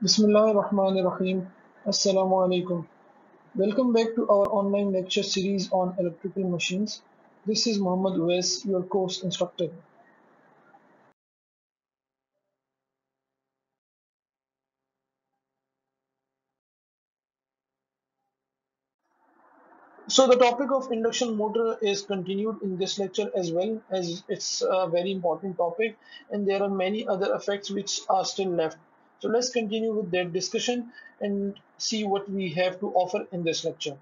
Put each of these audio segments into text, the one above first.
Bismillahirrahmanirrahim. Assalamu alaikum. Welcome back to our online lecture series on electrical machines. This is Muhammad Uwais, your course instructor. So the topic of induction motor is continued in this lecture as well, as it's a very important topic and there are many other effects which are still left. So let's continue with that discussion and see what we have to offer in this lecture.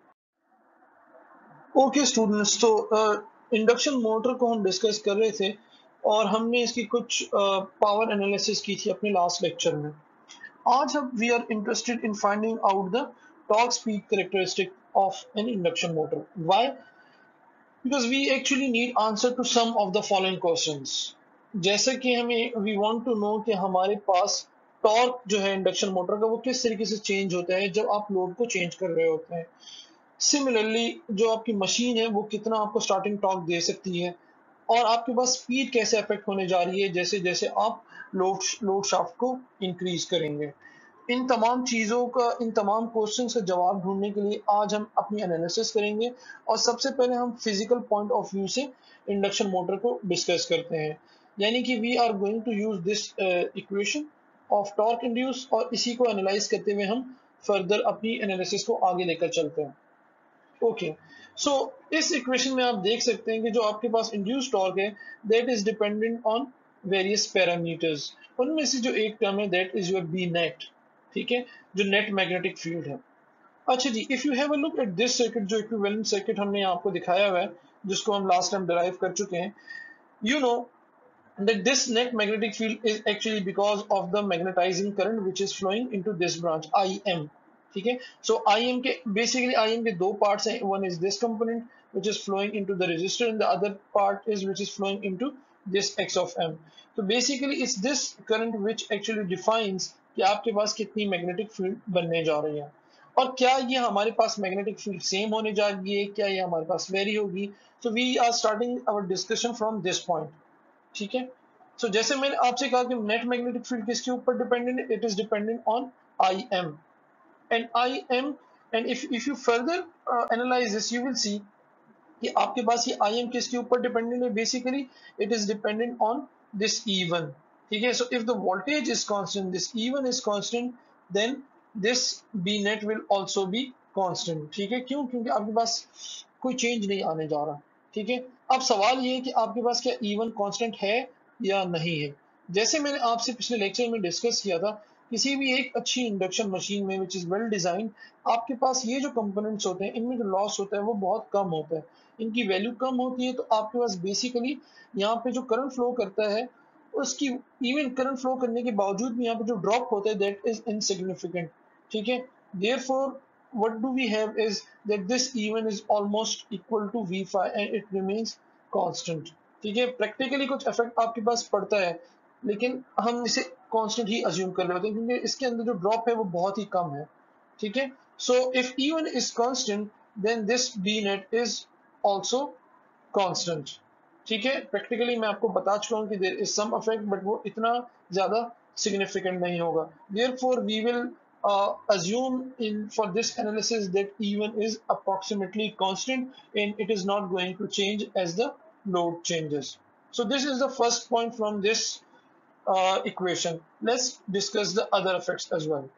Okay students तो induction motor को हम discuss कर रहे थे और हमने इसकी कुछ पावर एनालिसिस की थी अपने लास्ट लेक्चर में. आज हम we are interested in finding out the torque speed characteristic of an induction motor. Why? Because we actually need answer to some of the following questions. जैसे कि हमें वी वांट टू नो कि हमारे पास torque जो है induction motor का वो किस तरीके से चेंज होता है जब आप लोड को चेंज कर रहे होते हैं. सिमिलरली जो आपकी मशीन है वो कितना आपको स्टार्टिंग टॉर्क दे सकती है और आपके पास स्पीड कैसे अफेक्ट होने जा रही है जैसे जैसे आप लोड शाफ्ट को इंक्रीज करेंगे. इन तमाम क्वेश्चंस का जवाब ढूंढने के लिए आज हम अपनी एनालिसिस करेंगे और सबसे पहले हम फिजिकल पॉइंट ऑफ व्यू से इंडक्शन मोटर को डिस्कस करते हैं. यानी कि we are going to use this equation of torque induce और इसी को एनालाइज करते हुए हम फर्दर अपनी एनालिसिस को आगे लेकर चलते हैं. ओके, सो इस इक्वेशन में आप देख सकते हैं कि जो आपके पास इंड्यूस टॉर्क है that is dependent on various parameters. उनमें से जो एक टर्म है that is your B net. ठीक है, जो नेट मैग्नेटिक फील्ड है. अच्छा जी, if you have a look at this circuit, जो इक्विवेलेंट सर्किट हमने आपको दिखाया हुआ है जिसको हम लास्ट टाइम डिराइव कर चुके हैं, you know that this net magnetic field is actually because of the magnetizing current which is flowing into this branch IM. ठीक है, so IM के basically IM के दो parts हैं. One is this component which is flowing into the resistor and the other part is which is flowing into this X of M. So basically it's this current which actually defines कि आपके पास कितनी magnetic field बनने जा रही है और क्या ये हमारे पास मैग्नेटिक फील्ड सेम होने जा रही है, क्या ये हमारे पास वेरी होगी. So we are starting our discussion from this point. ठीक है, सो जैसे मैंने आपसे कहा कि नेट मैग्नेटिक फील्ड किसके ऊपर डिपेंडेंट है, it is dependent on I M. And I M, and if you further analyse this you will see कि आपके पास ये आई एम किसके ऊपर डिपेंडेंट है. Basically it is dependent on this E1. ठीक है, so if the voltage is constant, this E1 is constant, then this B net will also be constant. ठीक है, क्यों? क्योंकि आपके पास कोई चेंज नहीं आने जा रहा. ठीक है, अब सवाल ये है कि आपके पास क्या E1 कांस्टेंट है या नहीं है. जैसे मैंने आपसे पिछले लेक्चर में डिस्कस किया था, किसी भी एक अच्छी इंडक्शन मशीन में विच इज वेल डिजाइन, आपके पास ये जो कंपोनेंट्स होते हैं इनमें जो लॉस होता है वो बहुत कम होता है, इनकी वैल्यू कम होती है. तो आपके पास बेसिकली यहाँ पे जो करंट फ्लो करता है उसकी, इवन करंट फ्लो करने के बावजूद भी यहाँ पे जो ड्रॉप होता है दैट इज इनसिग्निफिकेंट. ठीक है, therefore what do we have is that this E1 is almost equal to V5 and it remains constant. ठीक है, प्रैक्टिकली कुछ इफेक्ट आपके पास पड़ता है लेकिन हम इसे कांस्टेंट ही अज्यूम कर रहे होते हैं क्योंकि इसके अंदर जो ड्रॉप है वो बहुत ही कम है. ठीक है, so if E1 is constant then this B net is also constant. ठीक है, प्रैक्टिकली मैं आपको बता चुका हूँ कि there is some effect but वो इतना ज्यादा सिग्निफिकेंट नहीं होगा. Therefore we will assume in for this analysis that E1 is approximately constant and it is not going to change as the load changes. So this is the first point from this equation. Let's discuss the other effects as well.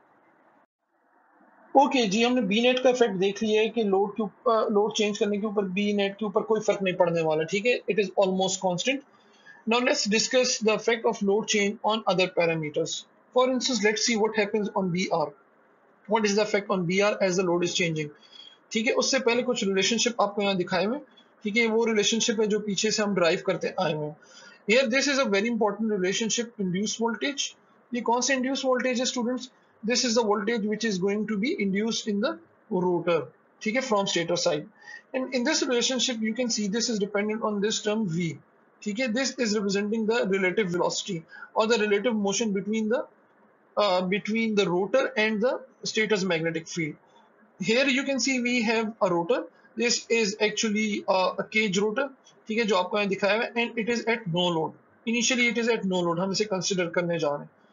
Okay जी, हमने B net का effect देख लिया है कि load change करने के ऊपर बी नेट के ऊपर कोई फर्क नहीं पड़ने वाला. ठीक है, it is almost constant. Now let's discuss the effect of load change on other parameters. For instance let's see what happens on B R. What is the effect on B R as the load is changing. ठीक है, उससे पहले कुछ relationship आपको यहाँ दिखाए हुए. ठीक है, वो रिलेशनशिप है जो पीछे से हम ड्राइव करते आए हुए. Here this is a very important relationship, induce voltage. ये कौन सा इंड्यूस वोल्टेज है students? This is the voltage which is going to be induced in the rotor. ठीक है, from stator side. And in this relationship you can see this is dependent on this term V. ठीक है, this is representing the relative velocity or the relative motion between the rotor and the stator's magnetic field. Here you can see we have a rotor. This is actually a cage rotor. ठीक है, जो आपको यहाँ दिखाया है and it is at no load. Initially it is at no load. हम इसे consider करने जा रहे हैं.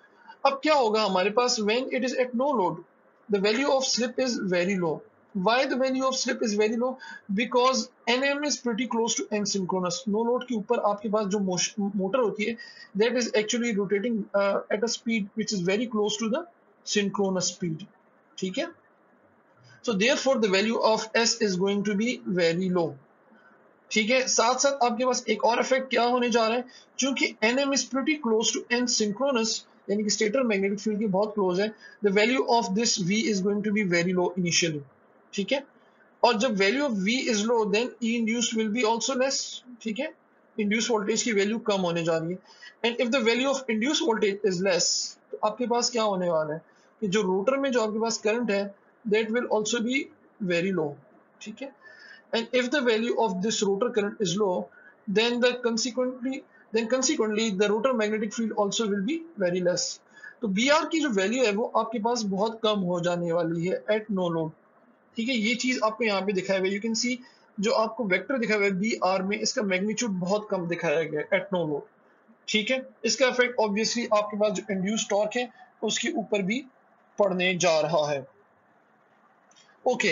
अब क्या होगा हमारे पास when it is at no load, the value of slip is very low. Why the value of slip is very low? Because nm is pretty close to n synchronous. No load के ऊपर आपके पास जो motor होती है that is actually rotating at a speed which is very close to the synchronous speed. ठीक है, so therefore the value of s is going to be very low. ठीक है, साथ साथ आपके पास एक और इफेक्ट क्या होने जा रहा है, क्योंकि nm is pretty close to n synchronous, यानी कि स्टेटर मैग्नेटिक फील्ड के बहुत क्लोज है, the value of this v is going to be very low initially. ठीक है, और जब value of v is low then E induced will be also less. ठीक है, इंड्यूस वोल्टेज की वैल्यू कम होने जा रही है, and if the value of induce voltage is less, तो आपके पास क्या होने वाला है कि जो रोटर में जो आपके पास करंट है that will also be very low. ठीक है, and if the value of this rotor current is low, then consequently the rotor magnetic field also will be very less. तो br की जो वैल्यू है वो आपके पास बहुत कम हो जाने वाली है एट नो लोड. ठीक है, ये चीज आपको यहाँ पे दिखाया हुआ है, यू कैन सी जो आपको वेक्टर दिखाया हुआ है बी आर में, इसका मैग्नीट्यूड बहुत कम दिखाया गया है एट नो लोड. ठीक है, इसका इफेक्ट ऑब्वियसली आपके पास जो इंड्यूस टॉर्क है उसके ऊपर भी पड़ने जा रहा है. Okay,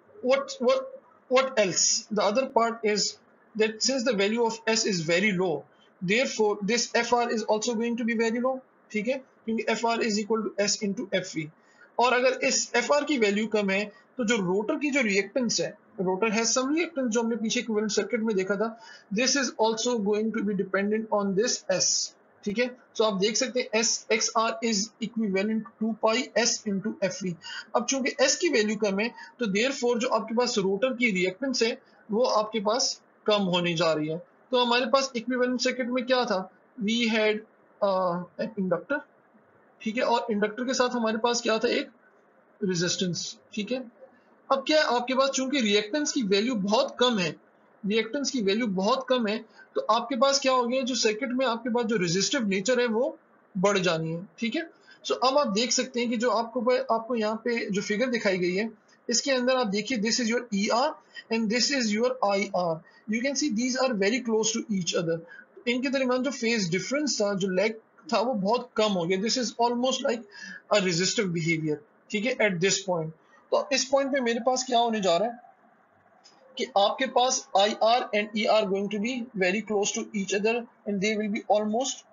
what else? The other part is that since the value of s is very low, therefore this fr is also going to be very low. ठीक है, क्योंकि fr is equal to s into fv. और अगर इस fr की value कम है तो जो रोटर की जो रिएक्टेंस है, रोटर हैज सम रिएक्टेंस जो हमने पीछे इक्विवेलेंट सर्किट में देखा था, this is also going to be dependent on this s. ठीक है, सो आप देख सकते हैं S X R is equivalent to pi S into F V. अब चूंकि एस की वैल्यू कम है तो देयरफॉर जो आपके पास रोटर की रिएक्टेंस है वो आपके पास कम होने जा रही है. तो हमारे पास इक्विवेलेंट सर्किट में क्या था, वी हैड एन इंडक्टर. ठीक है, और इंडक्टर के साथ हमारे पास क्या था, एक रेजिस्टेंस. ठीक है, अब क्या है आपके पास चूंकि रिएक्टेंस की वैल्यू बहुत कम है, रिएक्टेंस की वैल्यू बहुत कम है, तो आपके पास क्या हो गया, जो सर्किट में आपके पास जो रेजिस्टिव नेचर है वो बढ़ जानी है. ठीक है, सो अब आप देख सकते हैं कि जो आपको यहाँ पे जो फिगर दिखाई गई है इसके अंदर आप देखिए, this is your E R and this is your I R. You can see these are very close to each other. इनके दरमियान जो फेज डिफरेंस था, जो लेग था, वो बहुत कम हो गया. This is almost like a resistive behaviour. ठीक है, एट दिस पॉइंट. तो इस पॉइंट पे मेरे पास क्या होने जा रहा है कि आपके पास I R and E R going to be very close to each other and they will be almost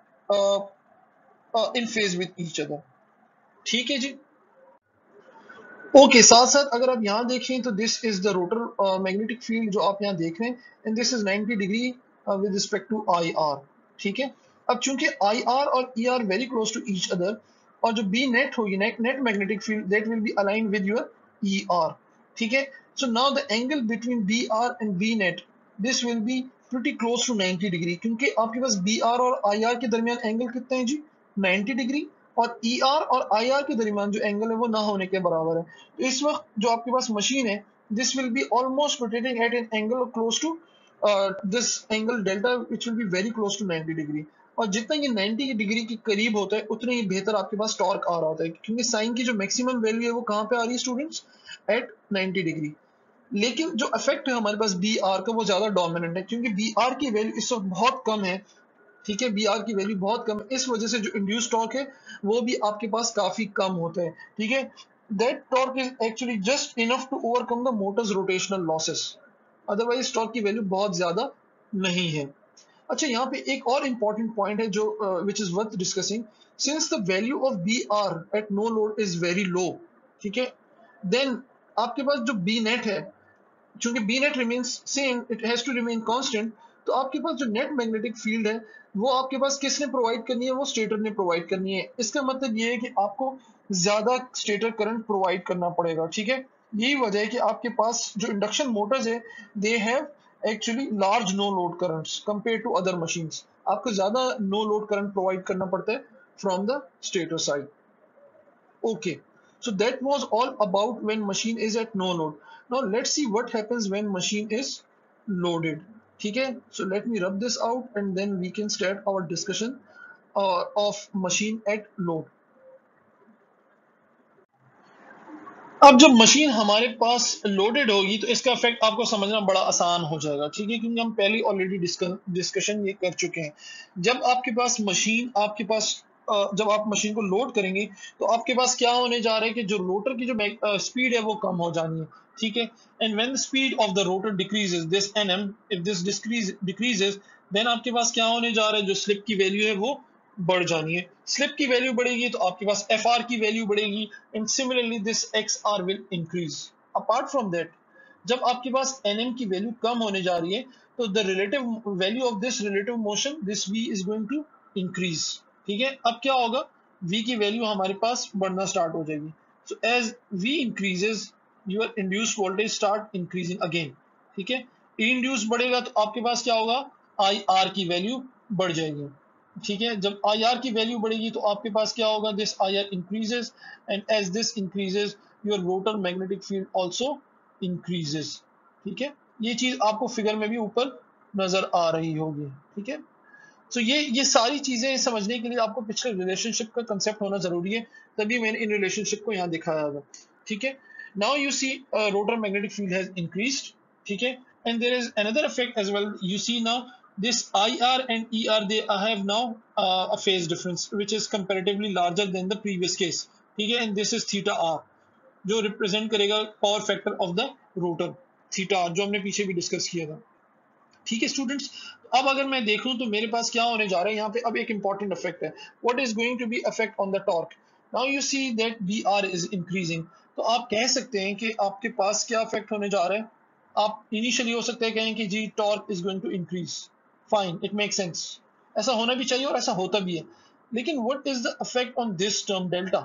in phase with each other. ठीक है जी. ओके, साथ साथ अगर आप यहाँ देखें तो this is the rotor magnetic field जो आप यहाँ देख रहे हैं, and this is 90 degree with respect to I R. ठीक है, अब चूंकि आई आर और E R very close to each other, और जो बी नेट होगी, net magnetic field, that will be align with your E R. ठीक है, so now the angle between B R and B net, this will B pretty close to 90 degree, क्योंकि आपके पास B are और I are के दरमियान angle कितना है जी, 90 degree, और ई आर और आई आर के दरमियान जो एंगल है वो ना होने के बराबर है. तो इस वक्त जो आपके पास मशीन है, this will be almost rotating at an angle close to this angle delta which will be very close to 90 degree. और जितना ये 90 डिग्री के करीब होता है उतने ही बेहतर आपके पास टॉर्क आ रहा होता है, क्योंकि साइन की जो मैक्सिमम वैल्यू है वो कहाँ पे आ रही है स्टूडेंट्स, एट 90 डिग्री. लेकिन जो इफेक्ट है हमारे पास बी आर का वो ज्यादा डोमिनेंट है, क्योंकि बी आर की वैल्यू इस वक्त बहुत कम है. ठीक है, बी आर की वैल्यू बहुत कम है, इस वजह से जो इंड्यूस टॉर्क है वो भी आपके पास काफी कम होता है. ठीक है, that torque is actually just enough to overcome the motor's rotational losses, otherwise torque की वैल्यू बहुत ज्यादा नहीं है. अच्छा, यहाँ पे एक और इंपॉर्टेंट पॉइंट है जो which is worth discussing. Since the value of B R at no load is very low, ठीक है, देन आपके पास जो बी नेट है, चूंकि B net remains same, it has to remain constant, तो आपके पास जो नेट मैग्नेटिक फील्ड है वो आपके पास किसने प्रोवाइड करनी है, वो स्टेटर ने प्रोवाइड करनी है. इसका मतलब ये है कि आपको ज्यादा स्टेटर करंट प्रोवाइड करना पड़ेगा. ठीक है, यही वजह है कि आपके पास जो इंडक्शन मोटर्स है they have actually large no load currents compare to other machines. आपको ज्यादा नो लोड करंट प्रोवाइड करना पड़ता है from the stator side. Okay, so that was all about when machine is at no load. Now let's see what happens when machine is loaded. ठीक है, so let me rub this out and then we can start our discussion of machine at load. अब जब machine हमारे पास loaded होगी तो इसका effect आपको समझना बड़ा आसान हो जाएगा. ठीक है, क्योंकि हम पहले ऑलरेडी डिस्कशन ये कर चुके हैं. जब आपके पास मशीन आपके पास जब आप मशीन को लोड करेंगे तो आपके पास क्या होने जा रहा है कि जो रोटर की जो स्पीड है वो कम हो जानी है, ठीक है। And when the speed of the rotor decreases this nm, if this decreases then आपके पास क्या होने जा रहा है, जो स्लिप की वैल्यू है वो बढ़ जानी है। स्लिप की वैल्यू बढ़ेगी तो आपके पास fr की वैल्यू बढ़ेगी and similarly this xr will increase. Apart from that, जब आपके पास nm की वैल्यू कम होने जा रही है तो the relative value of this relative motion this v is going to increase, ठीक है। अब क्या होगा, v की वैल्यू हमारे पास बढ़ना स्टार्ट हो जाएगी। So as v increases your induced voltage start increasing again, ठीक है। E इंड्यूस बढ़ेगा तो आपके पास क्या होगा, आई आर की वैल्यू बढ़ जाएगी, ठीक है। जब आई आर की वैल्यू बढ़ेगी तो आपके पास क्या होगा, this I R increases and as this increases your rotor magnetic field also increases, ठीक है। ये चीज आपको फिगर में भी ऊपर नजर आ रही होगी, ठीक है। तो ये सारी चीजें समझने के लिए आपको पिछले रिलेशनशिप का कंसेप्ट होना जरूरी है, तभी मैंने इन रिलेशनशिप को यहाँ दिखाया होगा, ठीक है। Now you see rotor magnetic field has increased, ठीक है। And there is another effect as well, you see now this IR and ER they have now a phase difference which is comparatively larger than the previous case, ठीक है। and this is theta R जो represent करेगा power factor of the rotor, theta R जो हमने पीछे भी discuss किया था, ठीक है स्टूडेंट्स। अब अगर मैं देखूं तो मेरे पास क्या होने जा रहा है यहाँ पे, अब एक इंपॉर्टेंट इफेक्ट है, what is going to be effect on the torque. Now you see that B R is increasing, तो आप कह सकते हैं कि आपके पास क्या इफेक्ट होने जा रहा है। आप इनिशियली हो सकता है कहें कि जी torque is going to increase, fine, it make sense, ऐसा होना भी चाहिए और ऐसा होता भी है। लेकिन what is the effect on this term delta,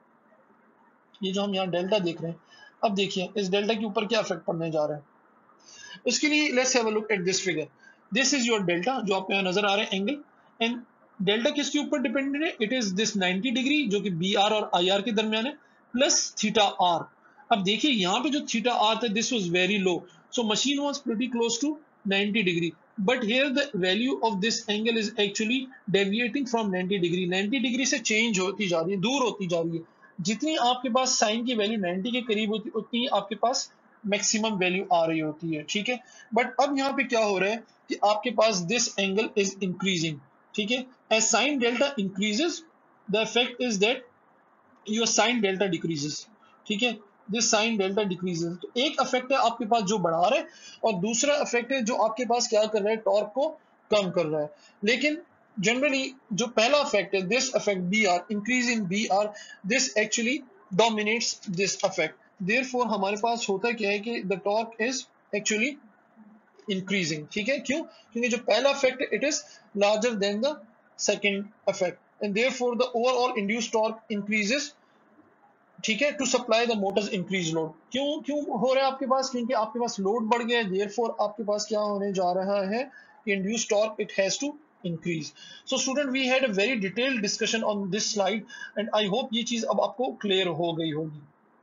ये जो हम यहाँ डेल्टा देख रहे हैं, अब देखिए इस डेल्टा के ऊपर क्या इफेक्ट पड़ने जा रहा है। उसके लिए let's have a look at this figure, this is your delta जो आपको यहाँ नजर आ रहा है एंगल, एंड डेल्टा किसके ऊपर डिपेंडेंट है, इट इज दिस 90 डिग्री जो कि बी आर और आई आर के दरमियान है, प्लस थीटा आर। अब देखिए यहाँ पे जो थीटा आर था this was very low, so machine was pretty close to 90 degree, but here the value of this angle is actually deviating from 90 degree, 90 degree से चेंज होती जा रही है, दूर होती जा रही है। जितनी आपके पास साइन की वैल्यू 90 के करीब होती उतनी आपके पास मैक्सिमम वैल्यू आ रही होती है, ठीक है। बट अब यहाँ पे क्या हो रहा है कि आपके पास दिस एंगल इज इंक्रीजिंग, ठीक है। As sine delta increases the effect is that your sine delta decreases, ठीक है। दिस साइन डेल्टा डिक्रीजेस, तो एक इफेक्ट है आपके पास जो बढ़ा रहा है और दूसरा इफेक्ट है जो आपके पास क्या कर रहा है, टॉर्क को कम कर रहा है। लेकिन जनरली जो पहला इफेक्ट है, this effect B R, increase in B R, this actually dominates this effect, therefore हमारे पास होता क्या है कि the torque is actually increasing, ठीक है। क्यों, क्योंकि जो पहला इफेक्ट है it is larger than the second effect and therefore the overall induced torque increases, ठीक है, to supply the motor's increase load. क्यों क्यों हो रहा है आपके पास, क्योंकि आपके पास लोड बढ़ गया है, देयरफॉर आपके पास क्या होने जा रहा है कि induced torque it has to increase. So student we had a very detailed discussion on this slide and I hope ये चीज अब आपको क्लियर हो गई होगी।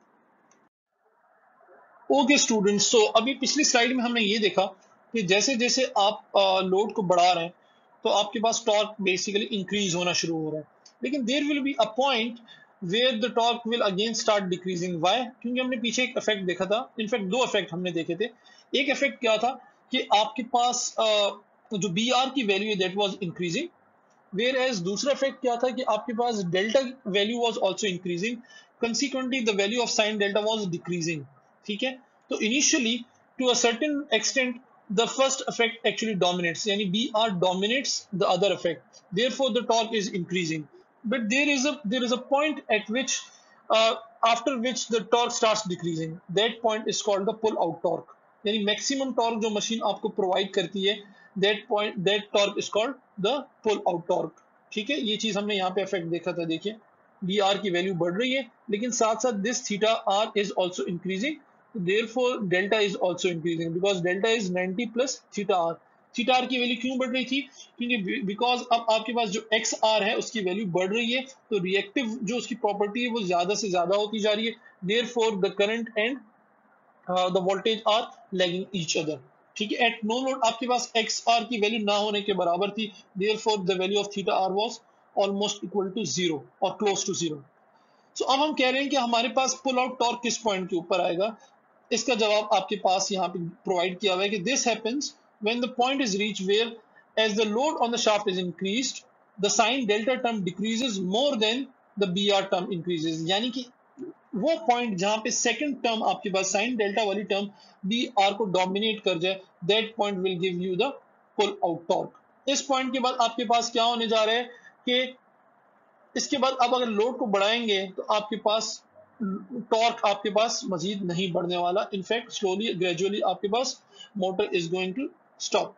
ओके स्टूडेंट्स, सो अभी पिछली स्लाइड में हमने ये देखा कि जैसे जैसे आप लोड को बढ़ा रहे हैं तो आपके पास टॉर्क बेसिकली इंक्रीज होना शुरू हो रहा है, लेकिन there will be a point where the torque will again start decreasing. Why, क्योंकि हमने पीछे एक इफेक्ट देखा था, इनफैक्ट दो इफेक्ट हमने देखे थे। एक इफेक्ट क्या था कि आपके पास जो बी आर की वैल्यू है that was increasing, whereas दूसरा इफेक्ट क्या था कि आपके पास delta value was also increasing, consequently the value of sine delta was decreasing, ठीक है। तो initially to a certain extent the first effect actually dominates, yani BR dominates the other effect, therefore the torque is increasing, but there is a point at which uh, after which the torque starts decreasing, that point is called the pull out torque, yani maximum torque जो machine आपको provide करती है, that torque is called the pull out torque, ठीक है। ये चीज हमने यहाँ पे इफेक्ट देखा था, देखिए बी आर की वैल्यू बढ़ रही है लेकिन साथ साथ this theta R is also increasing, therefore delta is also increasing because delta is 90 plus theta r। Theta R की वैल्यू क्यों बढ़ रही थी, क्योंकि बिकॉज अब आपके पास जो एक्स आर है उसकी वैल्यू बढ़ रही है, तो रिएक्टिव जो उसकी प्रॉपर्टी है वो ज्यादा से ज्यादा होती जा रही है, therefore the current and the voltage are lagging each other, ठीक है। एट नो लोड आपके पास एक्स आर की वैल्यू ना होने के बराबर थी, therefore the value of theta R was almost equal to zero और क्लोज टू जीरो। सो अब हम कह रहे हैं कि हमारे पास पुल आउट टॉर्क किस पॉइंट के ऊपर आएगा, इसका जवाब आपके पास यहाँ पे प्रोवाइड किया हुआ है कि this happens when the point is reach where as the load on the shaft is increased the sine delta term decreases more than the B R term increases, यानी कि वो पॉइंट जहां पे सेकंड टर्म आपके पास sine delta वाली term B R को dominate कर जाए, that point will give you the pull out torque. इस पॉइंट के बाद आपके पास क्या होने जा रहा है कि इसके बाद आप अगर लोड को बढ़ाएंगे तो आपके पास टॉर्क आपके पास मजीद नहीं बढ़ने वाला, इनफैक्ट स्लोली ग्रेजुअली आपके पास motor is going to stop.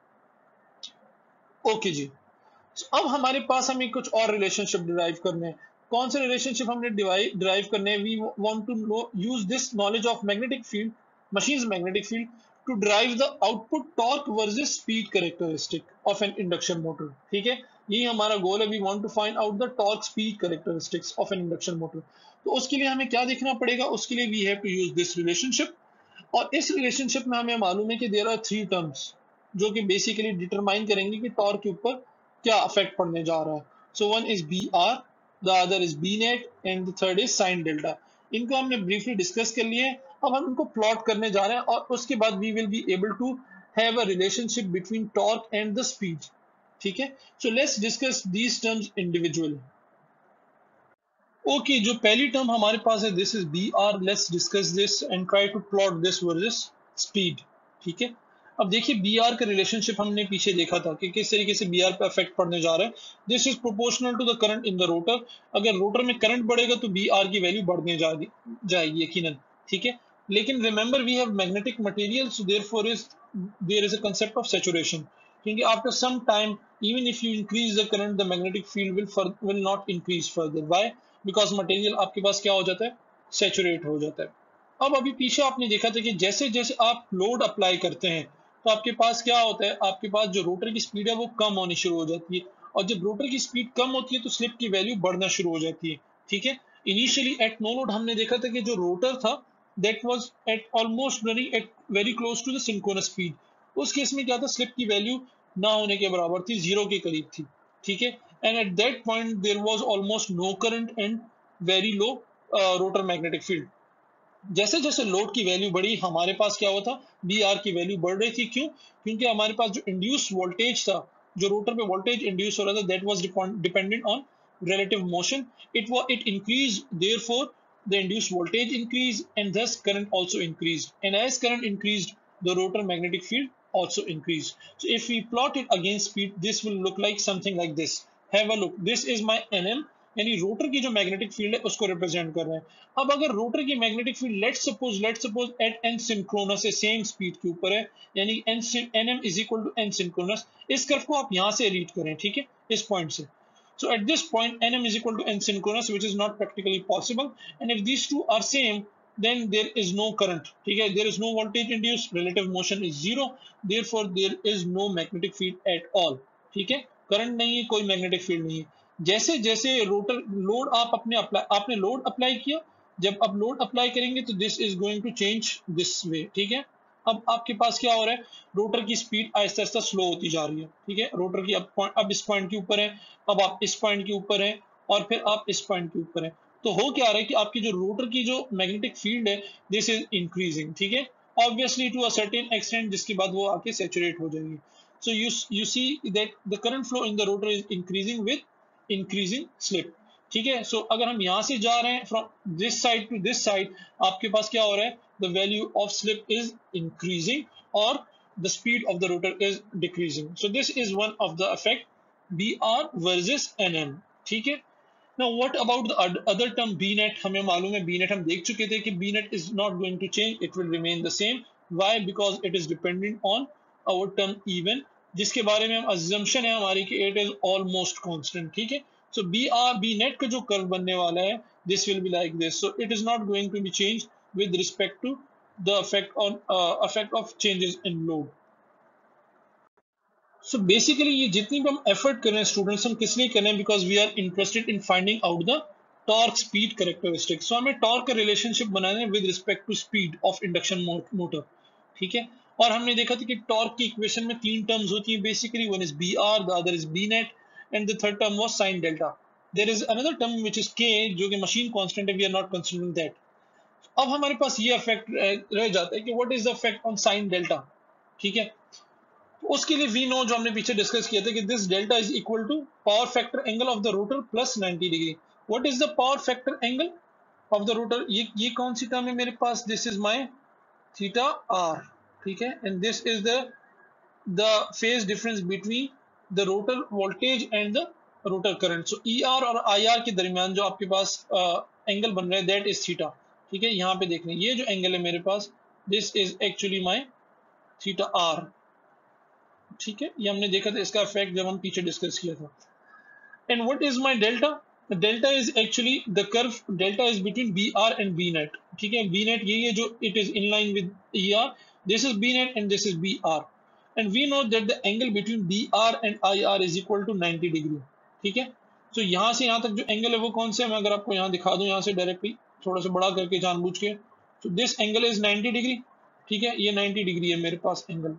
Okay जी, अब हमारे पास हमें कुछ और रिलेशनशिप डिराइव करने हैं। कौन से रिलेशनशिप हमने डिराइव करने हैं? We want to know use this knowledge of magnetic field, machines magnetic field, to drive the output torque versus speed characteristic of an induction motor. ठीक है, यही हमारा गोल है। We want to find out the torque speed characteristics of an induction motor. तो उसके लिए हमें क्या देखना पड़ेगा? उसके लिए we have to use this relationship, और इस रिलेशनशिप में हमें मालूम है कि देयर आर थ्री टर्म्स जो कि बेसिकली डिटरमाइन करेंगे कि टॉर्क के ऊपर क्या अफेक्ट पड़ने जा रहा है। So one is B R, the other is B net and the third is sine delta. इनको हमने ब्रीफली डिस्कस कर लिए। अब हम इनको प्लॉट करने जा रहे हैं और उसके बाद we will be able to have a relationship between torque and the speed. ठीक है, so let's discuss these terms individually. Okay, जो पहली टर्म हमारे पास है this is B R. Let's discuss this and try to plot this versus speed. ठीक है, अब देखिए बी आर का रिलेशनशिप हमने पीछे देखा था कि किस तरीके से बी आर पे अफेक्ट पड़ने जा रहा है। This is proportional to the current in the rotor. अगर रोटर में करंट बढ़ेगा तो बी आर की वैल्यू बढ़ने जाएगी यकीनन। ठीक है, लेकिन remember we have magnetic material, so therefore is there is a concept of saturation, क्योंकि after some time even if you increase the current the magnetic field will not increase further. Why? Because material आपके पास क्या हो जाता है? Saturate हो जाता है। अब अभी पीछे आपने देखा था कि जैसे जैसे आप लोड अप्लाई करते हैं तो आपके पास क्या होता है? आपके पास जो रोटर की स्पीड है वो कम होनी शुरू हो जाती है, और जब रोटर की स्पीड कम होती है तो स्लिप की वैल्यू बढ़ना शुरू हो जाती है। ठीक है, इनिशियली एट नो लोड हमने देखा था कि जो रोटर था that was at almost running at very close to the synchronous speed. उस केस में क्या था? स्लिप की वैल्यू ना होने के बराबर थी, जीरो के करीब थी। ठीक है, and at that point there was almost no current and very low rotor magnetic field. जैसे जैसे लोड की वैल्यू बढ़ी हमारे पास क्या हुआ था? बी आर की वैल्यू बढ़ रही थी। क्यों? क्योंकि हमारे पास जो इंड्यूस वोल्टेज था, जो रोटर पे वोल्टेज इंड्यूस हो रहा था, that was dependent on relative motion. It increased, therefore the induced voltage increased and thus current also increased, and as current increased the rotor magnetic field also increased. So if we plot it against speed, this will look like something like this. Have a look, this is my nm, यानी rotor की जो magnetic field है उसको represent कर रहे हैं। अब अगर रोटर की magnetic field let's suppose at N synchronous है, सेम स्पीड के ऊपर है, यानी nm is equal to N synchronous. इस कर्व को आप यहां से रीड करें, ठीक है, इस पॉइंट से। So at this point, nm is equal to n synchronous, which is not practically possible. And if these two are same, then there is no current. ठीक है, there is no voltage induced, relative motion is zero, therefore there is no magnetic field at all. ठीक है, current नहीं है, कोई magnetic field नहीं है। जैसे जैसे रोटर लोड आपने लोड अप्लाई किया, जब आप लोड अप्लाई करेंगे तो this is going to change this way. ठीक है, अब आपके पास क्या हो रहा है? रोटर की स्पीड आहिस्ता आहिस्ता स्लो होती जा रही है। ठीक है, रोटर की अब इस पॉइंट के ऊपर है, अब आप इस पॉइंट के ऊपर है, और फिर आप इस पॉइंट के ऊपर है। तो हो क्या रहा है कि आपकी जो रोटर की जो मैग्नेटिक फील्ड है दिस इज इंक्रीजिंग। ठीक है, obviously to a certain extent, जिसके बाद वो आके सैचुरेट हो जाएगी। So you see that the current flow in the rotor is increasing with increasing slip. ठीक है, सो अगर हम यहां से जा रहे हैं from this side to this side, आपके पास क्या हो रहा है? The value of slip is increasing और the speed of the rotor is decreasing. So this is one of the effect BR versus NM. ठीक है, now what about the other term B net? हमें मालूम है B net, हम देख चुके थे कि B net is not going to change, it will remain the same. Why? Because it is dependent on our term even, जिसके बारे में हम assumption है हमारी कि it is almost constant. ठीक है, so B net का जो कर्व बनने वाला है this will be like this. So it is not going to be changed with respect to the effect of changes in load. So basically ये जितनी भी हम एफर्ट कर रहे हैं स्टूडेंट्स, हम किस लिए कर रहे हैं? Because we are interested in finding out the torque speed characteristic. So हमें टॉर्क का रिलेशनशिप बनाना है with respect to speed of induction motor. ठीक है, और हमने देखा था कि टॉर्क की इक्वेशन में तीन टर्म्स होती हैं basically, one is B R, the other is B net, and the third term was sine delta. There is another term which is K, जो कि मशीन कांस्टेंट है, we are not considering that. अब हमारे पास ये effect रह जाता है कि what is the effect on sine delta. ठीक है, उसके लिए वी नो जो हमने पीछे डिस्कस किया था कि this delta is equal to power factor angle of the rotor plus 90 degree. What is the power factor angle of the rotor? ये कौन सी टर्म है मेरे पास? This is my theta R, ठीक है, and this is the phase difference between the rotor voltage and the rotor current. So E R और I are के दरमियान जो आपके पास एंगल बन रहा है दैट इज थीटा, ठीक है। यहाँ पे देख लें ये जो एंगल है मेरे पास, this is actually my theta R, ठीक है। ये हमने देखा था इसका इफेक्ट जब हम पीछे डिस्कस किया था। And what is my delta? Delta is actually the curve, delta is between B R and B net, ठीक है। बी नेट यही है जो it is in line with E R, this is B net and this is B R, and we know that the angle between B R and I R is equal to 90 degree, ठीक है। तो यहाँ से यहाँ तक जो angle है वो कौन से है, मैं अगर आपको यहाँ दिखा दूं यहाँ से डायरेक्टली थोड़ा सा बड़ा करके जानबूझ के, तो दिस एंगल इज 90 डिग्री, ठीक है। ये 90 डिग्री है मेरे पास एंगल।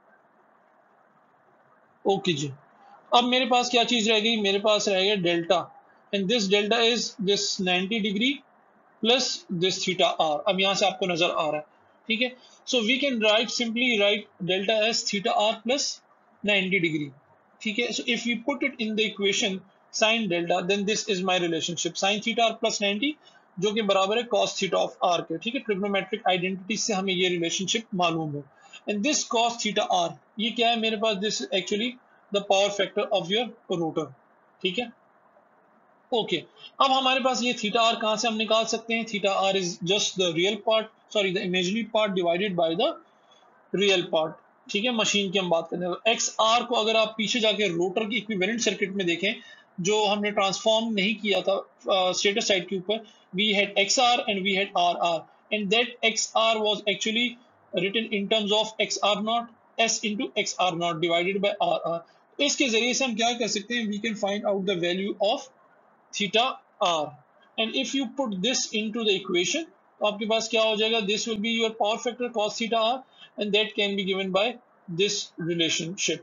ओके जी, अब मेरे पास क्या चीज रह गई? मेरे पास रह गया delta, and this delta is this 90 degree plus this theta R. अब यहां से आपको नजर आ रहा है, ठीक है। So we can write simply write delta as theta R plus 90 degree, ठीक है। So if you put it in the equation sine delta, then this is my relationship sine theta R plus 90, जो कि बराबर है cos theta of are के, ठीक है। Trigonometric identity से हमें ये रिलेशनशिप मालूम है। And this cos theta R ये क्या है मेरे पास? This actually the power factor of your rotor, ठीक है। ओके, अब हमारे पास ये थीटा आर कहां से हम निकाल सकते हैं? Theta R is just the real part, sorry the imaginary part divided by the real part, ठीक है। मशीन की हम बात करते हैं, एक्स आर को अगर आप पीछे जाके रोटर की इक्विवेलेंट सर्किट में देखें जो हमने ट्रांसफॉर्म नहीं किया था स्टेटर साइड के ऊपर, we had X R and we had R R, and that X R was actually written in terms of X R naught S into X R naught divided by R R. तो इसके जरिए से हम क्या कर सकते हैं? We can find out the value of theta r, and if you put this into the equation तो आपके पास क्या हो जाएगा? This will be your power factor cos theta r, and that can be given by this relationship.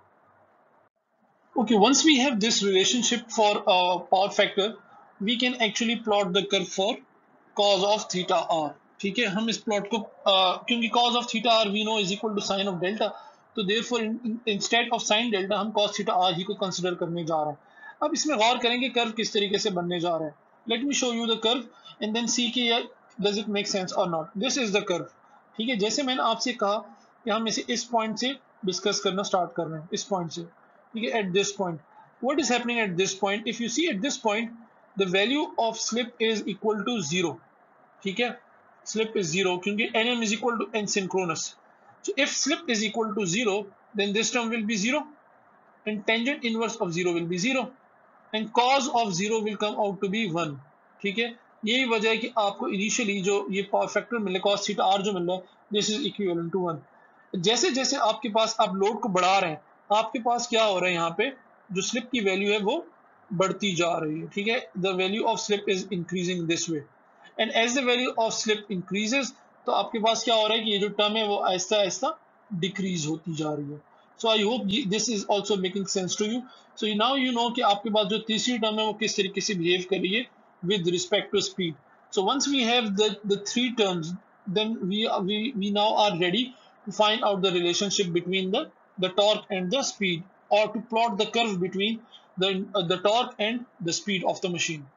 Okay, once we have this relationship for power factor, we can actually plot the curve for cos of theta r, ठीक है। हम इस plot को क्योंकि cos of theta r we know is equal to sin of delta, तो therefore instead of sin delta हम cos theta r ही को consider करने जा रहे हैं। अब इसमें गौर करेंगे कर्व किस तरीके से बनने जा रहा है। Let me show you the curve and then see कि डज इट मेक सेंस और not. This is the curve, ठीक है। जैसे मैंने आपसे कहा कि हम इसे इस पॉइंट से डिस्कस करना स्टार्ट कर रहे हैं, इस पॉइंट से, ठीक है। At this point what is happening at this point? If you see at this point the value of slip is equal to 0, ठीक है। स्लिप इज 0 क्योंकि nm is equal to n synchronous. So if slip is equal to 0, then this term will be 0 and tangent inverse of 0 will be 0 and cos of 0 will come out to be 1, ठीक है। यही वजह है कि आपको initially जो ये power factor मिल रहा है cos थीटा r जो मिल रहा है, दिस इज इक्विवेलेंट टू 1। जैसे जैसे आपके पास आप लोड को बढ़ा रहे हैं, आपके पास क्या हो रहा है? यहाँ पे जो स्लिप की वैल्यू है वो बढ़ती जा रही है, ठीक है। The value of slip is increasing this way, and as the value of slip increases तो आपके पास क्या हो रहा है कि ये जो टर्म है वो आहिस्ता आहिस्ता डिक्रीज होती जा रही है। So I hope this is also making sense to you. So now you know कि आपके पास जो तीसरी टर्म है वो किस तरीके से बिहेव कर रही है with respect to speed. So once we have the three terms, then we now are ready to find out the relationship between the torque and the speed, or to plot the curve between the torque and the speed of the machine.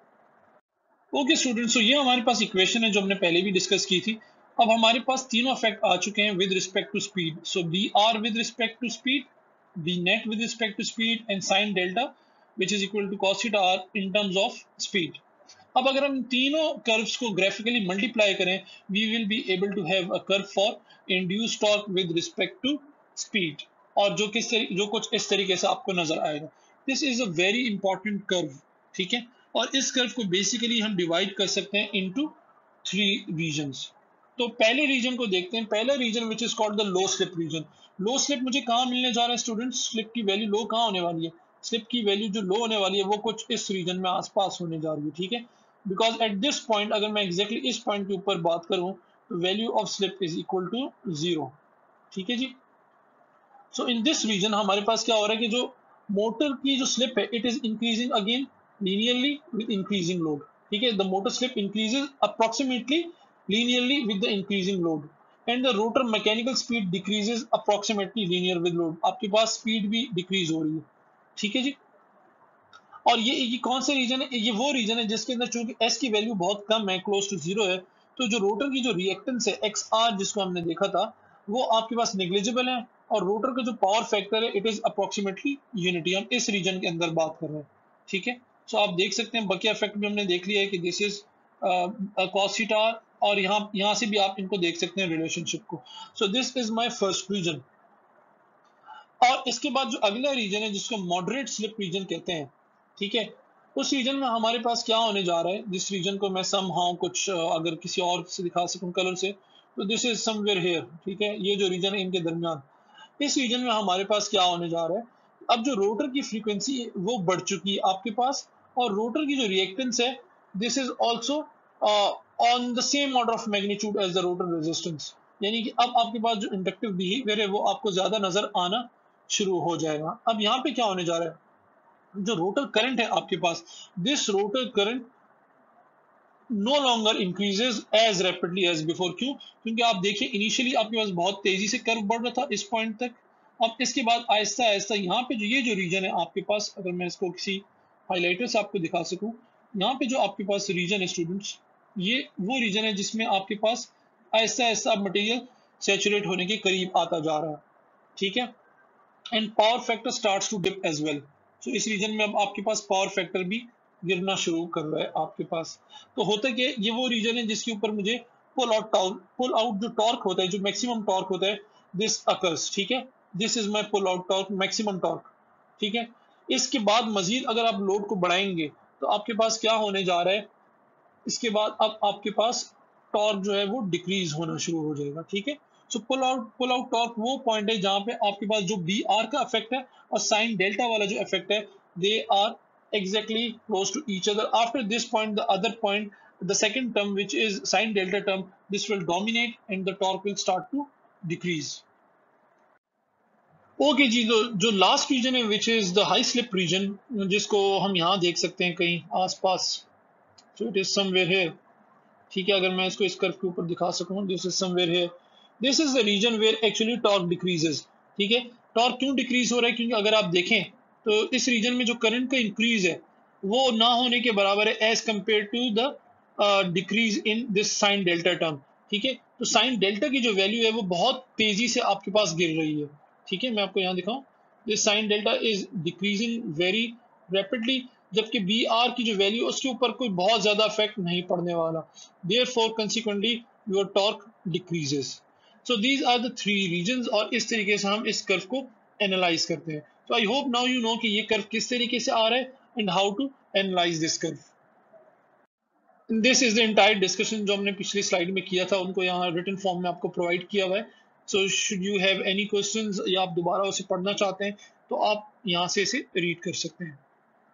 Okay students, तो ये हमारे पास equation है जो हमने पहले भी discuss की थी। अब हमारे पास तीनों इफेक्ट आ चुके हैं with respect to speed. So B R with respect to speed, B net with respect to speed, and sine delta which is equal to cos theta R in terms of speed. अब अगर हम तीनों curves को graphically multiply करें, we will be able to have a curve for induce torque with respect to speed, और जो कुछ इस तरीके से आपको नजर आएगा। This is a very important curve, ठीक है। और इस कर्व को बेसिकली हम डिवाइड कर सकते हैं इनटू 3 रीजन्स। तो पहले रीजन को देखते हैं, पहला region which is called the low slip region. Low slip मुझे कहाँ मिलने जा रहा है स्टूडेंट्स? स्लिप की वैल्यू लो कहाँ होने वाली है? स्लिप की वैल्यू जो लो होने वाली है वो कुछ इस रीजन में आसपास होने जा रही है, ठीक है। बिकॉज एट दिस पॉइंट, अगर मैं एग्जैक्टली इस पॉइंट के ऊपर बात करूं, तो value of slip is equal to 0, ठीक है जी। सो इन दिस रीजन हमारे पास क्या हो रहा है कि जो मोटर की जो स्लिप है, it is increasing again linearly with increasing load, ठीक है। the motor slip increases approximately linearly with the increasing load, and the rotor mechanical speed decreases approximately linear with load, आपके पास स्पीड भी decrease हो रही है, ठीक है जी। और ये कौन से रीजन है, ये वो रीजन है जिसके अंदर चूंकि एस की वैल्यू बहुत कम है, क्लोज टू जीरो है, तो जो रोटर की जो रिएक्टेंस है एक्स आर जिसको हमने देखा था वो आपके पास नेग्लिजिबल है, और रोटर का जो पावर फैक्टर है इट इज अप्रोक्सीमेटली यूनिटी, हम इस रीजन के अंदर बात कर रहे हैं, ठीक है। सो आप देख सकते हैं बकिया इफेक्ट भी हमने देख लिया है कि दिस इज कॉस थीटा, और यहाँ से भी आप इनको देख सकते हैं रिलेशनशिप को। So this is my first region. और इसके बाद जो अगला रीजन है जिसको मॉडरेट स्लिप रीजन कहते हैं, ठीक है, उस रीजन में हमारे पास क्या होने जा रहा है, जिस रीजन को मैं समहाउ कुछ अगर किसी और से दिखा सकूं कलर से, तो दिस इज समवेयर हियर, ठीक है, ये जो रीजन है इनके दरमियान, इस रीजन में हमारे पास क्या होने जा रहा है, अब जो रोटर की फ्रीक्वेंसी है वो बढ़ चुकी है आपके पास, और रोटर की जो रिएक्टेंस है this is also on the same order of magnitude as the rotor resistance, यानी कि अब आपके पास जो इंडक्टिव बिहेवियर है वो आपको ज्यादा नजर आना शुरू हो जाएगा। अब यहाँ पे क्या होने जा रहा है, जो रोटर करंट है आपके पास, this rotor current no longer increases as rapidly as before, क्यों, क्योंकि आप देखिए इनिशियली आपके पास बहुत तेजी से कर्व बढ़ रहा था इस पॉइंट तक, अब इसके बाद आहिस्ता आहिस्ता यहाँ पे जो ये जो रीजन है आपके पास, अगर मैं इसको किसी हाईलाइटर से आपको दिखा सकूं, यहाँ पे जो आपके पास रीजन है स्टूडेंट्स, ये वो रीजन है जिसमें आपके पास आहिस्ता आहिस्ता मटेरियल सेचुरेट होने के करीब आता जा रहा है, ठीक है, and power factor starts to dip as well. So इस रीजन में अब आपके पास पावर फैक्टर भी गिरना शुरू कर रहा है आपके पास। तो होता क्या है, ये वो रीजन है जिसके ऊपर मुझे पुल आउट जो टॉर्क होता है, जो मैक्सिमम टॉर्क होता है, दिस अकर्स, ठीक है, this is my pull out torque, maximum torque, ठीक है। इसके बाद मजीद अगर आप लोड को बढ़ाएंगे तो आपके पास क्या होने जा रहा है, इसके बाद अब आपके पास टॉर्क जो है वो डिक्रीज होना शुरू हो जाएगा, ठीक है। सो पुल आउट टॉर्क वो पॉइंट है जहां पे आपके पास जो बी आर का इफेक्ट है और साइन डेल्टा वाला जो इफेक्ट है, they are exactly close to each other. After this point, the other point, the second term, which is sine delta term, this will dominate and the torque will start to decrease. Okay जी, तो जो last region है which is the high slip region, जिसको हम यहाँ देख सकते हैं कहीं आसपास, so it is somewhere here, ठीक है, अगर मैं इसको इस कर्व के ऊपर दिखा सकूं, this is somewhere here, this is the region where actually torque decreases, ठीक है। टॉर्क क्यों डिक्रीज हो रहा है, क्योंकि अगर आप देखें तो इस रीजन में जो करंट का इंक्रीज है वो ना होने के बराबर है as compare to the decrease in this sine delta term, ठीक है। तो साइन डेल्टा की जो वैल्यू है वो बहुत तेजी से आपके पास गिर रही है, ठीक है, मैं आपको यहाँ दिखाऊं, this sine delta is decreasing very rapidly, जबकि बी आर की जो वैल्यू उसके ऊपर कोई बहुत ज्यादा इफेक्ट नहीं पड़ने वाला, therefore consequently your torque decreases. So these are the three regions, और इस तरीके से हम इस कर्व को एनालाइज करते हैं। तो I hope now you know कि ये कर्व किस तरीके से आ रहा है and how to analyse this curve. This is the entire discussion जो हमने पिछली स्लाइड में किया था, उनको यहाँ रिटन फॉर्म में आपको प्रोवाइड किया हुआ है। So should you have any questions या आप दोबारा उसे पढ़ना चाहते हैं तो आप यहाँ से इसे रीड कर सकते हैं।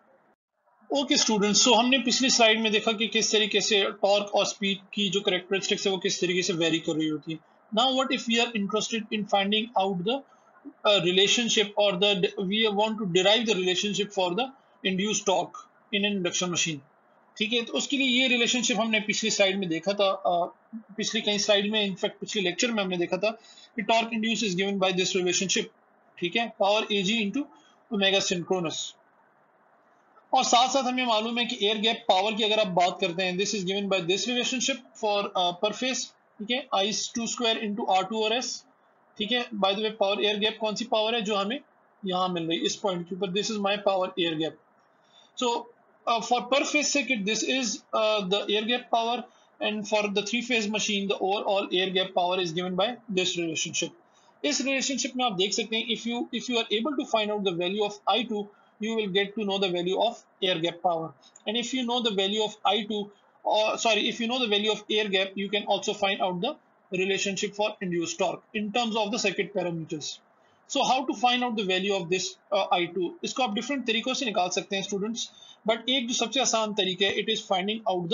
ओके स्टूडेंट्स, सो हमने पिछली स्लाइड में देखा कि किस तरीके से टॉर्क और स्पीड की जो कैरेक्टरिस्टिक्स है वो किस तरीके से वेरी कर रही होती है। Now what if we are interested in finding out the relationship, or the we want to derive the relationship for the induced torque in an induction machine, ठीक है। तो उसके लिए ये रिलेशनशिप हमने पिछली स्लाइड में देखा था, पिछली कई स्लाइड में, इनफैक्ट पिछले लेक्चर में हमने देखा था कि torque induce is given by this relationship, ठीक है, power AG into omega synchronous. और साथ साथ हमें मालूम है कि एयर गैप पावर की अगर आप बात करते हैं, this is given by this relationship for per phase, ठीक है, I two square into R two और एस, ठीक है। By the way power air gap कौन सी पावर है जो हमें यहाँ मिल रही है इस पॉइंट के ऊपर, this is my power air gap. So for per phase circuit this is the air gap power, and for the three phase machine the overall air gap power is given by this relationship. इस relationship में आप देख सकते हैं if you are able to find out the value of I2, you will get to know the value of air gap power, and if you know the value of I2, or sorry, if you know the value of air gap, you can also find out the relationship for induced torque in terms of the circuit parameters. So how to find out the value of this I2, इसको आप different तरीकों से निकाल सकते हैं students, but एक जो सबसे आसान तरीका है, it is finding out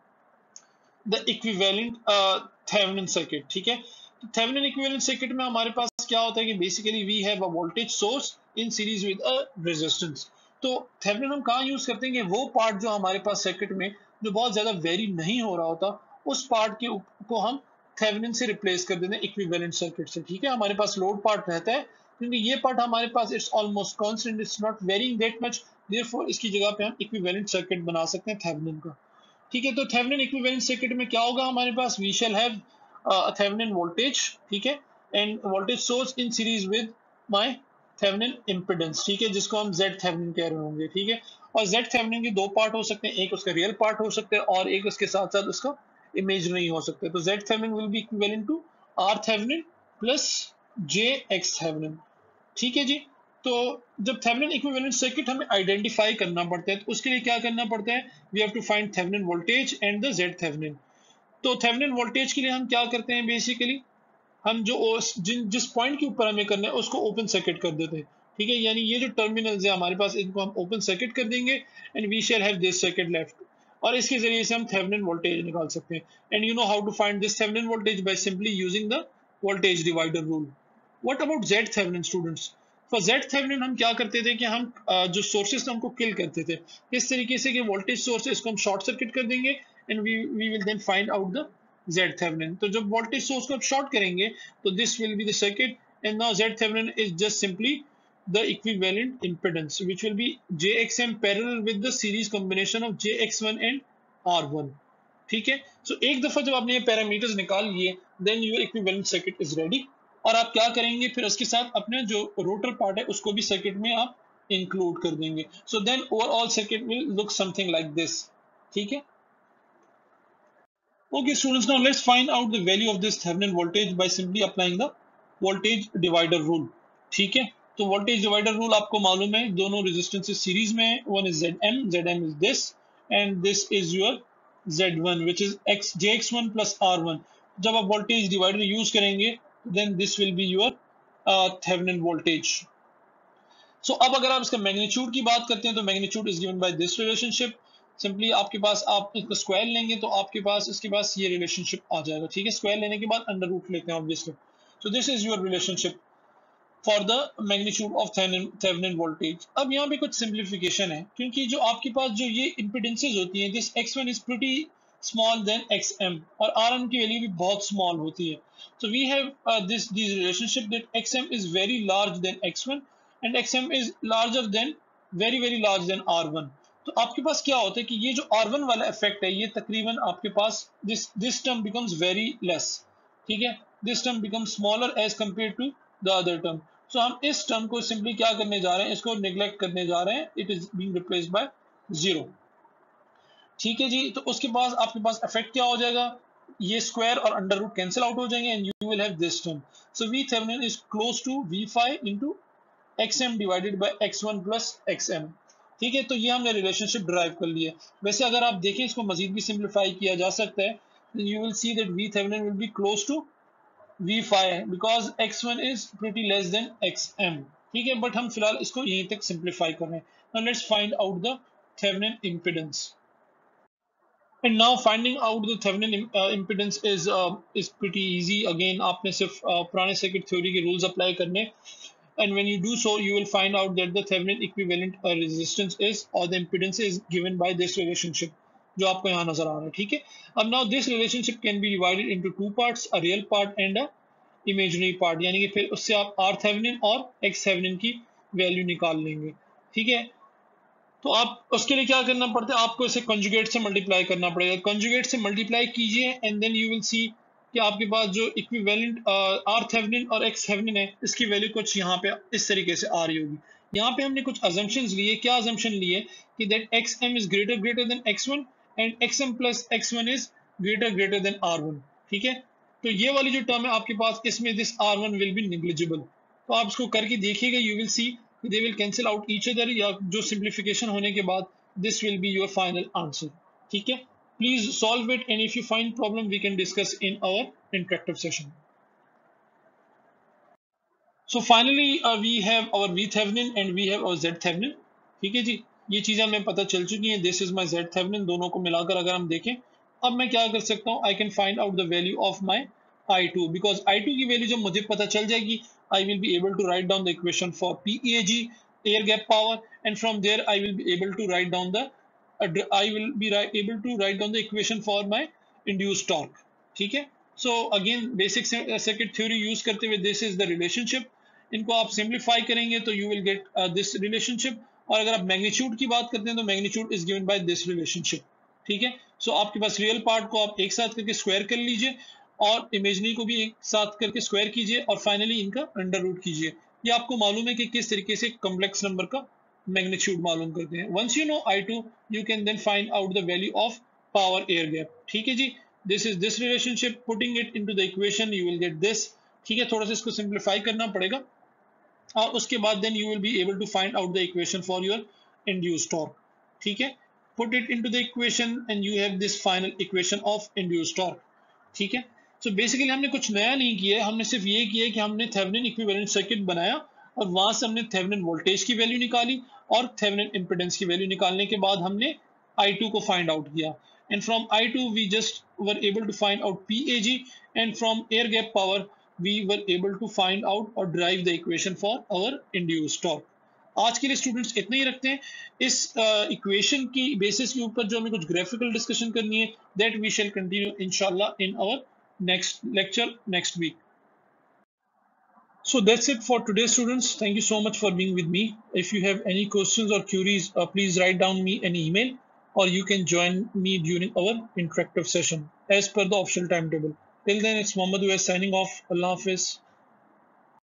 the equivalent Thevenin circuit, ठीक है। तो थेवेनिन इक्विवेलेंट सर्किट में हमारे पास क्या होता है कि basically we have a voltage source in series with a resistance. तो थेवेनिन हम कहाँ यूज करते हैं कि वो पार्ट जो हमारे पास सर्किट में जो बहुत ज्यादा वेरी नहीं हो रहा होता, उस पार्ट के को हम थेवेनिन से रिप्लेस कर देते हैं इक्विवेलेंट सर्किट से। ठीक है, हमारे पास लोड पार्ट रहता है क्योंकि ये पार्ट हमारे पास it's almost constant, it's not varying that much, therefore इसकी जगह पे हम इक्विवेलेंट सर्किट बना सकते हैं थेवेनिन का। ठीक है, तो थेवेनिन इक्विवेलेंट सर्किट में क्या होगा हमारे पास, we shall have Thevenin voltage, ठीक है, and voltage source in series with my Thevenin impedance, ठीक है, जिसको हम जेड थेवेनिन कह रहे होंगे। ठीक है, और जेड थेवेनिन के दो पार्ट हो सकते हैं, एक उसका रियल पार्ट हो सकता है और एक उसके साथ साथ उसका इमेजिनरी हो सकता है। तो Z Thevenin will be equivalent to R Thevenin plus j X Thevenin. ठीक है जी। तो जब थेवेनिन इक्विवेलेंट सर्किट हमें आइडेंटिफाई करना पड़ता है तो उसके लिए क्या करना पड़ता है, we have to find Thevenin voltage and the Z Thevenin. तो थेवेनिन वोल्टेज के लिए हम क्या करते हैं, बेसिकली हम जो जिस पॉइंट के ऊपर हमें करना है उसको ओपन सर्किट कर देते हैं। ठीक है, यानी ये जो टर्मिनल्स है हमारे पास इनको हम ओपन सर्किट कर देंगे and we shall have this circuit left, और इसके जरिए से हम थेवेनिन वोल्टेज निकाल सकते हैं। And you know how to find this Thevenin voltage by simply using the voltage divider rule. What about Z Thevenin students? For Z Thevenin हम क्या करते थे कि हम जो सोर्सेस थे उनको किल करते थे इस तरीके से कि वोल्टेज सोर्स इसको हम शॉर्ट सर्किट कर देंगे and we will then find out the Z Thevenin. तो जब वोल्टेज सोर्स को आप शॉर्ट करेंगे तो this will be the circuit and now Z Thevenin is just simply the equivalent impedance which will be jxm parallel with the series combination of jx1 and r1। ठीक है, सो एक दफा जब आपने ये पैरामीटर्स निकाल लिए then your equivalent circuit is ready. और आप क्या करेंगे फिर उसके साथ अपने जो रोटर पार्ट है उसको भी सर्किट में आप इंक्लूड कर देंगे, so then overall circuit will look something like this. ठीक है, okay students, now let's find out the value of this Thevenin voltage by simply applying the voltage divider rule। ठीक है, तो voltage divider rule आपको मालूम है दोनों resistances series में है, one is Zm is this and this is your Z1 which is jx1 plus R1। जब आप voltage divider यूज करेंगे then this will be your Thevenin voltage। So अब अगर आप इसका मैग्नीट्यूड की बात करते हैं तो magnitude is given by this relationship. Simply आपके पास आप इसका स्क्वायर लेंगे तो आपके पास इसके पास ये रिलेशनशिप आ जाएगा। ठीक है, स्क्वायर लेने के बाद अंडर रूट लेते हैं obviously. So this is your relationship for the magnitude of Thevenin voltage. अब यहाँ पे कुछ सिंप्लीफिकेशन है क्योंकि जो आपके पास जो ये इंपिडेंसेस होती हैं, this x1 is pretty small then xm और rm की वैल्यू भी बहुत स्मॉल होती है। So we have this relationship that xm is very large than x1 and xm is larger than very large than r1। तो आपके पास क्या होता है कि ये जो r1 वाला इफेक्ट है ये तकरीबन आपके पास this term becomes very less। ठीक है, this term becomes smaller as compared to the other term। सो हम इस टर्म को सिंपली क्या करने जा रहे हैं, इसको नेग्लेक्ट करने जा रहे हैं, it is being replaced by 0। ठीक है जी, तो उसके बाद आपके पास इफेक्ट क्या हो जाएगा, ये स्क्वायर और अंडर रूट कैंसिल आउट हो जाएंगे and you will have this term. So V Thevenin is close to v5 into xm divided by x1 plus xm। ठीक है, तो ये हमने रिलेशनशिप ड्राइव कर लिया। वैसे अगर आप देखें इसको मजीद भी सिंप्लीफाई किया जा सकता है, you will see that v Thevenin will be close to v5 because x1 is pretty less than xm। ठीक है, बट हम फिलहाल इसको यहीं तक सिंप्लीफाई कर रहे हैं। now let's find out the Thevenin impedance and now finding out the Thevenin impedance is pretty easy। again आपने सिर्फ पुराने सर्किट थ्योरी के रूल्स अप्लाई करने and when you do so you will find out that the Thevenin equivalent resistance is or the impedance is given by this relationship जो आपको यहाँ नजर आ रहा है। ठीक है, अब now this relationship can be divided into two parts, a real part and a imaginary part, यानी कि फिर उससे आप आर थेवेनिन और एक्स थेवेनिन की वैल्यू निकाल लेंगे। ठीक है, तो आप उसके लिए क्या करना पड़ता है, आपको इसे कंजुगेट से मल्टीप्लाई करना पड़ेगा। कंजुगेट से मल्टीप्लाई कीजिए and then you will see कि आपके पास जो इक्विवेलेंट आर थेवेनिन और एक्स थेवेनिन है इसकी वैल्यू कुछ यहाँ पे इस तरीके से आ रही होगी। यहाँ पे हमने कुछ अजम्पशंस लिए। क्या अजम्पशन लिए कि that X M is greater than x1 and X M plus x1 is greater than r1। ठीक है, तो ये वाली जो टर्म है आपके पास इसमें this r1 will be negligible. तो आप इसको करके देखिएगा, you will see they will cancel out each other या जो simplification होने के बाद this will be your final answer। ठीक है, please solve it and if you find problem we can discuss in our interactive session। so finally we have our v thevenin and we have our z thevenin। ठीक है जी, ये चीजें हमें पता चल चुकी हैं, this is my z thevenin। दोनों को मिलाकर अगर हम देखें अब मैं क्या कर सकता हूँ, I can find out the value of my I2 because I2 की वैल्यू जब मुझे पता चल जाएगी I will be able to write down the equation for PEAG air gap power and from there I will be able to write down the able to write down the equation for my induced torque। ठीक है, so again basic circuit theory use करते हुए this is the relationship, इनको आप simplify करेंगे तो you will get this relationship. और अगर आप मैग्नीट्यूड की बात करते हैं तो magnitude is given by this relationship, ठीक है। सो आपके पास रियल पार्ट को आप एक साथ करके स्क्वायर कर लीजिए और इमेजनरी को भी एक साथ करके स्क्वायर कीजिए और फाइनली इनका अंडर रूट कीजिए। ये आपको मालूम है कि किस तरीके से कॉम्प्लेक्स नंबर का मैग्नीट्यूड मालूम करते हैं। Once you know I2 you can then find out the value of power air gap, ठीक है जी। This is this relationship, putting it into the equation you will get this, ठीक है। थोड़ा सा इसको सिंप्लीफाई करना पड़ेगा और उसके बाद then you will be able to find out the equation for your induced torque, ठीक है। Put it into the equation and you have this final equation of induced torque, ठीक है। सो बेसिकली हमने कुछ नया नहीं किया है, हमने सिर्फ ये किया है कि हमने थेवेनिन इक्विवेलेंट सर्किट बनाया और वहां से हमने थेवेनिन वोल्टेज की वैल्यू निकाली और थेवेनिन इंपेडेंस की वैल्यू निकालने के बाद हमने I2 को फाइंड आउट किया and from I2 we just were able to find out PAG and from air gap power we were able to find out or derive the equation for our induced torque। आज के लिए students इतना ही रखते हैं। इस equation की basis के ऊपर जो हमें कुछ ग्राफिकल डिस्कशन करनी है दैट वी शैल कंटिन्यू इंशाल्लाह in our next lecture next week। So that's it for today, students. Thank you so much for being with me. If you have any questions or queries, please write down me an email or you can join me during our interactive session as per the official timetable. Till then, it's Mohammed Uwais signing off. Allah Hafiz.